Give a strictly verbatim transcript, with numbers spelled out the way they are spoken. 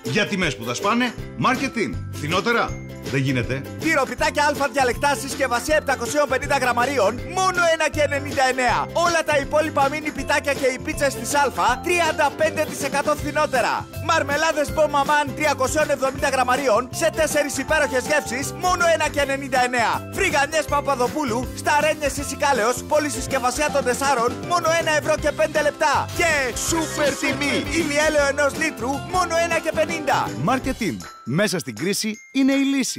Για τιμές που θα σπάνε, Marketing. Φθηνότερα. Δεν γίνεται. Τυροπιτάκια αλφα διαλεκτά συσκευασία επτακόσια πενήντα γραμμαρίων, μόνο ένα και ενενήντα εννέα. Όλα τα υπόλοιπα μίνι πιτάκια και οι πίτσες της Αλφα, τριάντα πέντε τοις εκατό φθηνότερα. Μαρμελάδες Μπομαμάν τριακόσια εβδομήντα γραμμαρίων, σε τέσσερις υπέροχες γεύσεις, μόνο ένα και ενενήντα εννέα. Φρυγανιές Παπαδοπούλου, σταρένιες Ισικάλεως, πολυσυσκευασία των τεσσάρων, μόνο ένα ευρώ και πέντε λεπτά. Και σούπερ τιμή, ηλιέλαιο ενός λίτρου, μόνο ένα και πενήντα. Marketing. Μέσα στην κρίση είναι η λύση.